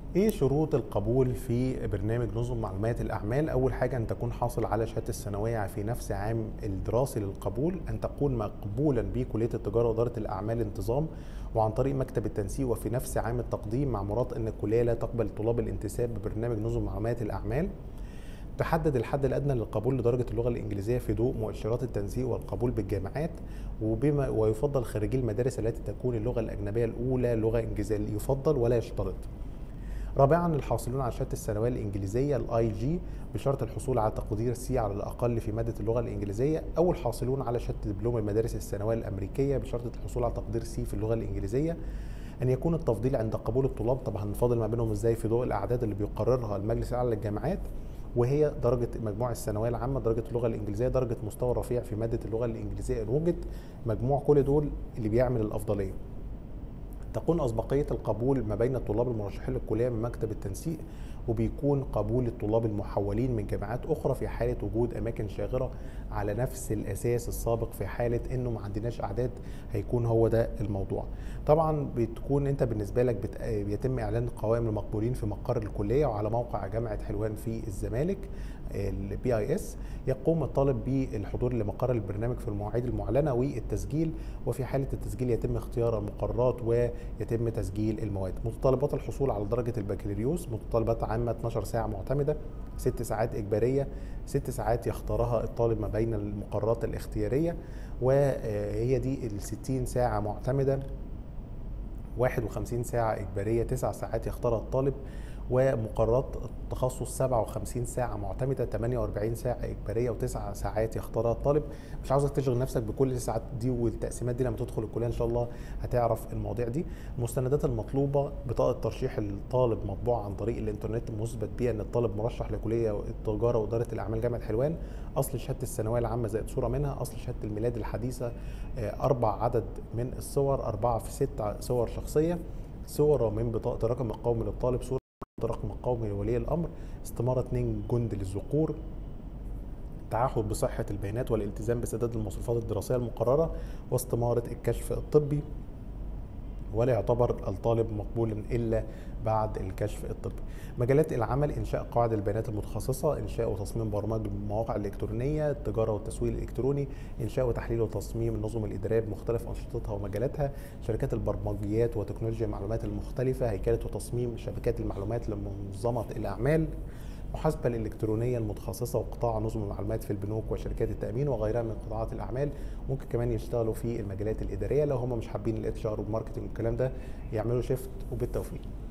ايه شروط القبول في برنامج نظم معلومات الاعمال؟ اول حاجه ان تكون حاصل على شهاده الثانويه في نفس عام الدراسي للقبول، ان تكون مقبولا بكليه التجاره واداره الاعمال انتظام وعن طريق مكتب التنسيق وفي نفس عام التقديم، مع مراعاه ان الكليه لا تقبل طلاب الانتساب ببرنامج نظم معلومات الاعمال. تحدد الحد الادنى للقبول لدرجه اللغه الانجليزيه في ضوء مؤشرات التنسيق والقبول بالجامعات، ويفضل خريجي المدارس التي تكون اللغه الاجنبيه الاولى لغه انجليزيه، يفضل ولا يشترط. رابعا الحاصلون على شهاده الثانويه الانجليزيه الاي جي بشرط الحصول على تقدير سي على الاقل في ماده اللغه الانجليزيه، او الحاصلون على شهاده دبلوم المدارس الثانويه الامريكيه بشرط الحصول على تقدير سي في اللغه الانجليزيه. ان يكون التفضيل عند قبول الطلاب، طبعا هنفاضل ما بينهم ازاي؟ في ضوء الاعداد اللي بيقررها المجلس الاعلى للجامعات، وهي درجه مجموع الثانويه العامه، درجه اللغه الانجليزيه، درجه مستوى رفيع في ماده اللغه الانجليزيه ان وجد. مجموع كل دول اللي بيعمل الافضليه. تكون أسبقية القبول ما بين الطلاب المرشحين للكلية من مكتب التنسيق، وبيكون قبول الطلاب المحولين من جامعات أخرى في حالة وجود أماكن شاغرة على نفس الأساس السابق. في حالة إنه ما عندناش أعداد هيكون هو ده الموضوع. طبعا بتكون أنت بالنسبة لك بيتم إعلان قوائم المقبولين في مقر الكلية وعلى موقع جامعة حلوان في الزمالك البي اي اس. يقوم الطالب بالحضور لمقر البرنامج في المواعيد المعلنة والتسجيل، وفي حالة التسجيل يتم اختيار المقرات ويتم تسجيل المواد. متطلبات الحصول على درجة البكالوريوس: متطلبات عامة 12 ساعة معتمدة، 6 ساعات إجبارية، 6 ساعات يختارها الطالب ما بين المقرات الاختيارية، وهي دي ال 60 ساعة معتمدة، 51 ساعة إجبارية، 9 ساعات يختارها الطالب، ومقررات التخصص 57 ساعة معتمدة، 48 ساعة إجبارية، و9 ساعات يختارها الطالب. مش عاوزك تشغل نفسك بكل الساعات دي والتقسيمات دي، لما تدخل الكلية إن شاء الله هتعرف المواضيع دي. المستندات المطلوبة: بطاقة ترشيح الطالب مطبوعة عن طريق الإنترنت مثبت بيها إن الطالب مرشح لكلية التجارة وإدارة الأعمال جامعة حلوان، أصل شهادة الثانوية العامة زائد صورة منها، أصل شهادة الميلاد الحديثة، 4 عدد من الصور، 4 في 6 صور شخصية، صورة من بطاقة الرقم القومي للطالب، صورة الرقم القومي لولي الأمر، استمارة 2 جند للذكور، تعهد بصحة البيانات والالتزام بسداد المصروفات الدراسية المقررة، واستمارة الكشف الطبي. ولا يعتبر الطالب مقبولا إلا بعد الكشف الطبي. مجالات العمل: إنشاء قواعد البيانات المتخصصة، إنشاء وتصميم برامج المواقع الإلكترونية، التجارة والتسويق الإلكتروني، إنشاء وتحليل وتصميم النظم الإدارية بمختلف أنشطتها ومجالاتها، شركات البرمجيات وتكنولوجيا المعلومات المختلفة، هيكلة وتصميم شبكات المعلومات لمنظمة الأعمال، المحاسبة الإلكترونية المتخصصة وقطاع نظم المعلومات في البنوك وشركات التأمين وغيرها من قطاعات الأعمال. ممكن كمان يشتغلوا في المجالات الإدارية لو هم مش حابين الاتش ار والماركتنج والكلام ده، يعملوا شيفت. وبالتوفيق.